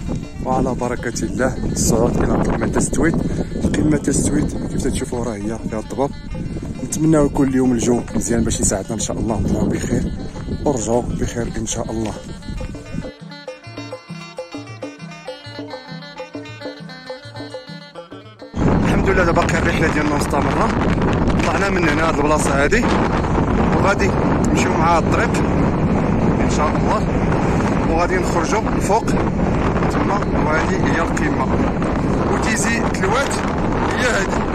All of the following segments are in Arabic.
وعلى بركة الله الصعود إلى قمة تستويت. قمة تستويت كيف تشوفوا راه هي فيها الضباب. نتمناو يكون اليوم الجو مزيان باش يساعدنا إن شاء الله نطلعوا بخير ونرجعوا بخير إن شاء الله. الحمد لله دابا باقي الرحلة ديالنا مستمرة. طلعنا من هنا هاد البلاصة هادي وغادي نمشيو مع الطريق إن شاء الله، وغادي نخرجوا الفوق تما، وهذه هي القمة. وتيزي تلوات هي هذه.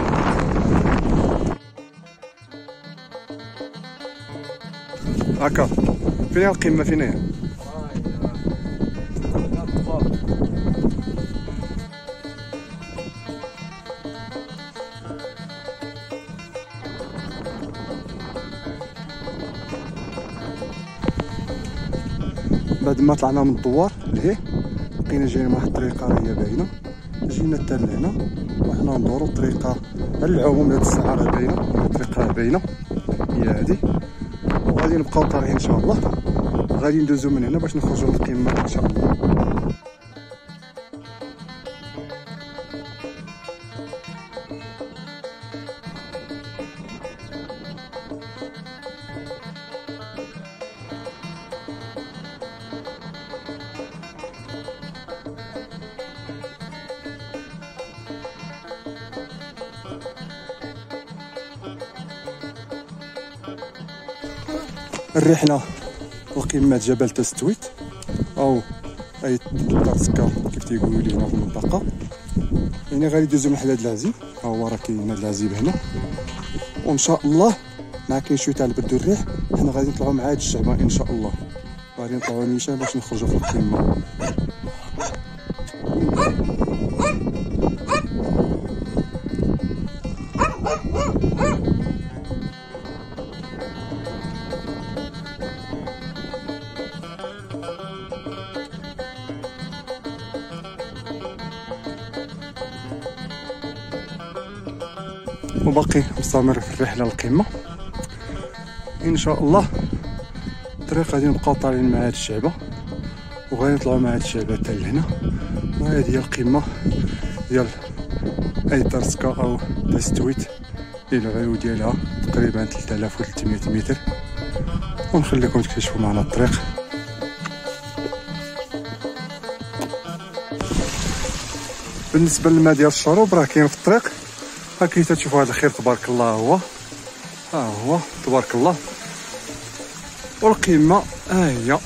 هكا فين هي القمة؟ فين هي؟ بعد ما طلعنا من الدوار لهيه بقينا جايين مع واحد الطريقه راهي باينه، جينا حتى لهنا وحنا ندورو الطريقه على العموم. هاد الساعه راه باينه، الطريقه راه باينه هي هادي، وغادي نبقاو طالعين ان شاء الله. غادي ندوزو من هنا باش نخرجو للقمه ان شاء الله. الرحلة لقمة جبل تستويت أو أي ترسكا كيف تيقولوا لي هنا في المنطقة. يعني غادي ندوزو من حداد العزيب، ها هو راه كاين هاد العزيب هنا، وإن شاء الله مع كاين شوية تاع البرد والريح حنا غادي نطلعو مع هاد الشعبة إن شاء الله. غادي نطلعو نيشان باش نخرجو في القمة. وباقي مستمر في الرحله للقمه ان شاء الله. الطريق غادي نبقاو طالعين مع هاد الشعبه وغادي نطلعوا مع هاد الشعبه حتى لهنا، وهذه هي القمه ديال اي ترسكا او تستويت اللي العلو ديالها تقريبا 3300 متر. ونخليكم تكتشفوا معنا الطريق. بالنسبه للماء ديال الشروب راه كاين في الطريق، هاكي تشوفوا هذا الخير تبارك الله. ها هو تبارك الله، والقمة ها هي.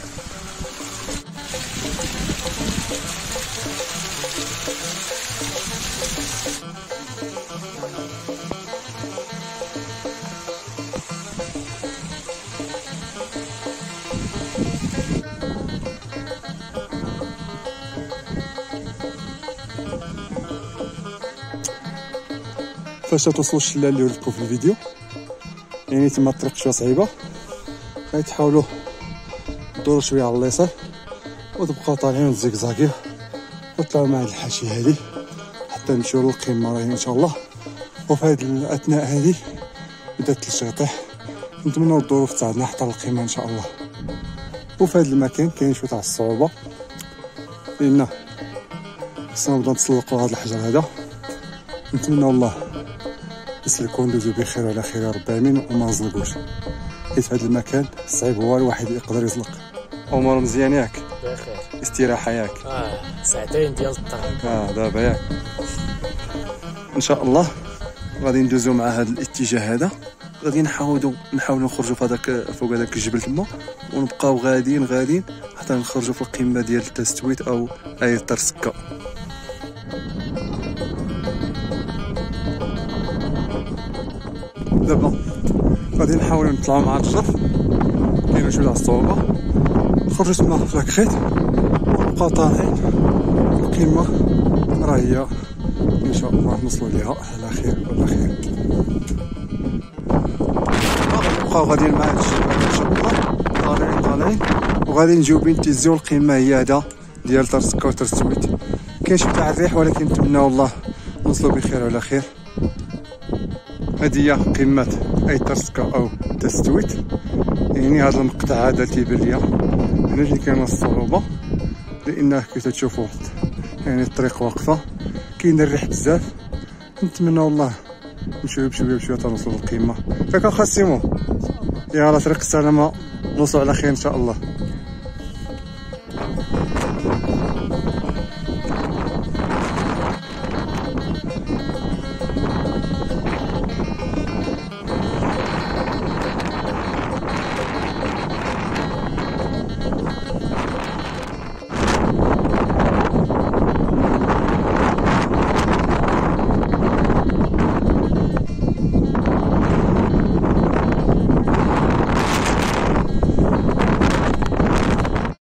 فاش توصلوا الشلال اللي وريتكم في الفيديو، يعني تما الطريق شويه صعيبه، غادي تحاولوا دوروا شويه على اليسار وتبقاو طالعين زيكزاكيو وطلعوا مع هاد الحاشيه هادي حتى نمشيو للقمه راهي ان شاء الله. وفي هاد الاثناء هادي بدات الثلج يطيح، نتمنوا الظروف تساعدنا حتى للقمه ان شاء الله. وفي هاد المكان كاين شويه تاع الصعوبه لان خصنا نبداو نتسلقوا هاد الحجر هذا. نتمنى الله نسلكو ندوزو بخير وعلى خير يا رب العالمين وما نزلقوش، حيت هاد المكان صعيب هو الواحد يقدر يزلق. امور مزيان ياك؟ بخير. استراحه ياك؟ ساعتين ديال الطريق. دابا ياك ان شاء الله غادي ندوزو مع هذا الاتجاه هذا. غادي نحاولوا نخرجوا في هذاك فوق هذاك الجبل تما، ونبقاو غاديين حتى نخرجوا في القمه ديال التستويت او اي ترسكا. دابا غادي نحاولوا نطلعوا مع الجر، كاينه شويه تاع الصعوبه. نخرجوا تما في لاكخيت ونبقاو طالعين. القمه راه هي ان شاء الله نوصلوا ليها على خير ولا خير. نبقاو غاديين مع هاد الشباب ان شاء الله، طالعين وغادي نجيو بين تيزيو. القمه هي هذا ديال ترسكا وتستويت. كاين شي تاع الريح ولكن نتمناو الله نوصلوا بخير وعلى خير. هذه هي قمة أي ترسكا أو تستويت. يعني هذا المقطع هذا تيبان ليا هنا اللي كاينه الصعوبة، لانه كي تشوفوا يعني الطريق واقفه، كاين الريح بزاف. نتمنى والله بشويه بشويه تنوصلوا للقمه. فكا خاسيمو يلا طريق السلامه، نوصلوا على خير ان شاء الله.